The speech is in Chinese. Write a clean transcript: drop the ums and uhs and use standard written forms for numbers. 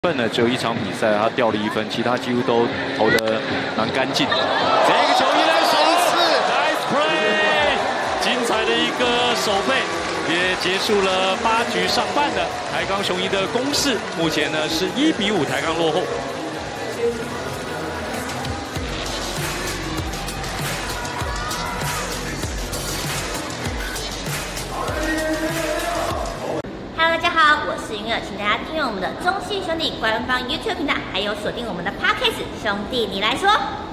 分呢，只有一场比赛他掉了1分，其他几乎都投得蛮干净。这个球一来手，nice play， 精彩的一个守备，也结束了8局上半的台钢雄鹰的攻势。目前呢是1比5，台钢落后。 Hello， 大家好，我是云儿，请大家订阅我们的中信兄弟官方 YouTube 频道，还有锁定我们的 Podcast 兄弟你来说。